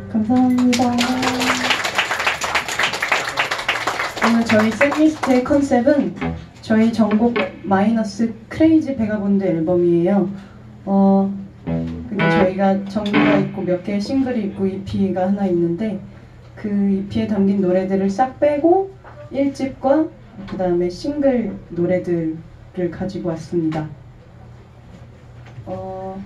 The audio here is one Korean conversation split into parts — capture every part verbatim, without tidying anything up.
감사합니다. 오늘 저희 셋리스트의 컨셉은 저희 전곡 마이너스 크레이지 베가본드 앨범이에요. 어, 근데 저희가 정규가 있고 몇 개의 싱글이 있고 이피가 하나 있는데 그 이피에 담긴 노래들을 싹 빼고 일 집과 그 다음에 싱글 노래들을 가지고 왔습니다. 어,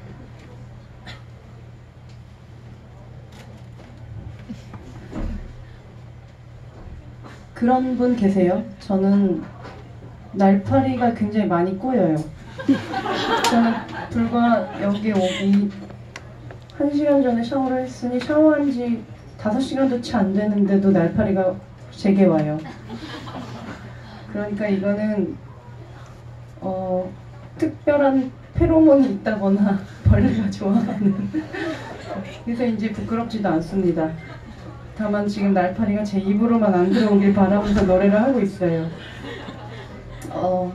그런 분 계세요? 저는 날파리가 굉장히 많이 꼬여요. 저는 불과 여기 오기 한 시간 전에 샤워를 했으니 샤워한 지 다섯 시간도 채 안 되는데도 날파리가 제게 와요. 그러니까 이거는 어, 특별한 페로몬이 있다거나 벌레가 좋아하는 그래서 이제 부끄럽지도 않습니다. 다만 지금 날파리가 제 입으로만 안 들어오길 바라면서 노래를 하고 있어요. 어,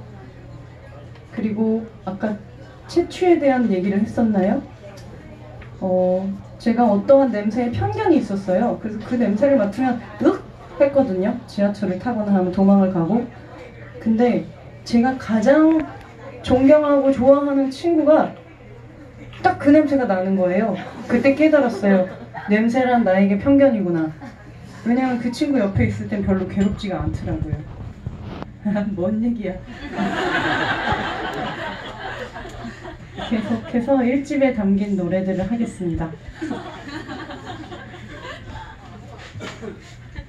그리고 아까 채취에 대한 얘기를 했었나요? 어, 제가 어떠한 냄새에 편견이 있었어요. 그래서 그 냄새를 맡으면 윽! 했거든요. 지하철을 타거나 하면 도망을 가고. 근데 제가 가장 존경하고 좋아하는 친구가 딱 그 냄새가 나는 거예요. 그때 깨달았어요. 냄새란 나에게 편견이구나. 왜냐면 그 친구 옆에 있을 땐 별로 괴롭지가 않더라고요. 뭔 얘기야. 계속해서 일 집에 담긴 노래들을 하겠습니다.